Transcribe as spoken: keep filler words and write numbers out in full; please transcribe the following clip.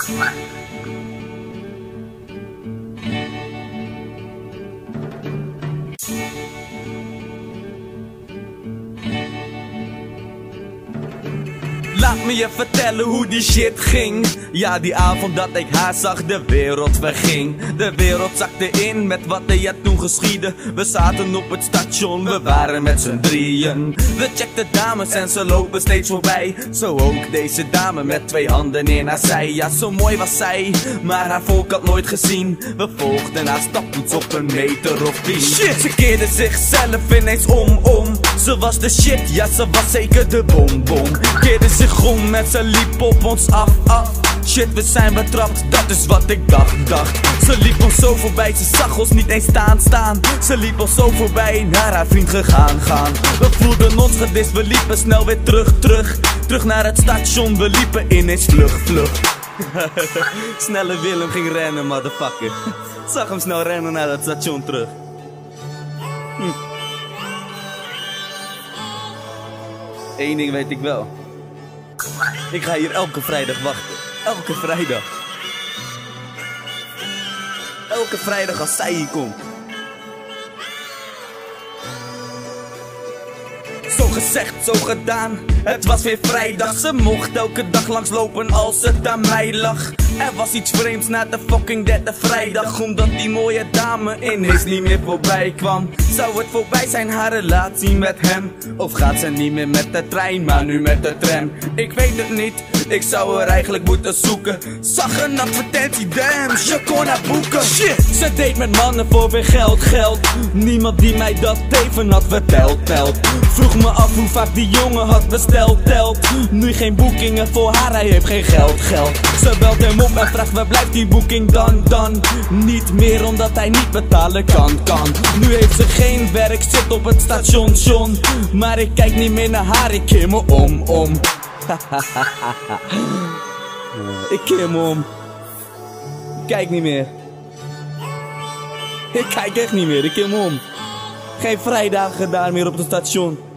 Laat me je vertellen hoe die shit ging. Ja, die avond dat ik haar zag, de wereld verging. De wereld zakte in met wat er ja toen geschiedde. We zaten op het station, we waren met z'n drieën. We checkten dames en ze lopen steeds voorbij. Zo ook deze dame met twee handen in haar zij. Ja, zo mooi was zij, maar haar volk had nooit gezien. We volgden haar stapvoets op een meter of tien. Shit, ze keerde zichzelf ineens om, om. Ze was de shit, ja ze was zeker de bonbon. Keerde zich om en ze liep op ons af, af. Shit, we zijn betrapt, dat is wat ik dacht, dacht. Ze liep ons zo voorbij, ze zag ons niet eens staan, staan. Ze liep ons zo voorbij, naar haar vriend gegaan, gaan. We voelden ons gedist, we liepen snel weer terug, terug. Terug naar het station, we liepen ineens vlug, vlug. Snelle Willem ging rennen, motherfucker. Zag hem snel rennen naar het station terug. Hm. Eén ding weet ik wel. Ik ga hier elke vrijdag wachten. Elke vrijdag. Elke vrijdag als zij hier komt. Zo gezegd, zo gedaan. Het was weer vrijdag. Ze mocht elke dag langslopen als het aan mij lag. Er was iets vreemds na de fucking derde vrijdag. Omdat die mooie dame ineens niet meer voorbij kwam. Zou het voorbij zijn, haar relatie met hem? Of gaat ze niet meer met de trein, maar nu met de tram? Ik weet het niet, ik zou er eigenlijk moeten zoeken. Zag een advertentie, damn, je kon haar boeken. Shit, ze deed met mannen voor weer geld, geld. Niemand die mij dat even had verteld, telt. Vroeg me af hoe vaak die jongen had besteld, telt. Nu geen boekingen voor haar, hij heeft geen geld, geld. Ze belt hem op en vraagt waar blijft die boeking dan, dan? Niet meer omdat hij niet betalen kan, kan. Nu heeft ze geen werk, zit op het station, John. Maar ik kijk niet meer naar haar, ik keer me om, om. Ik keer me om. Ik kijk niet meer. Ik kijk echt niet meer, ik keer me om. Geen vrijdagen daar meer op het station.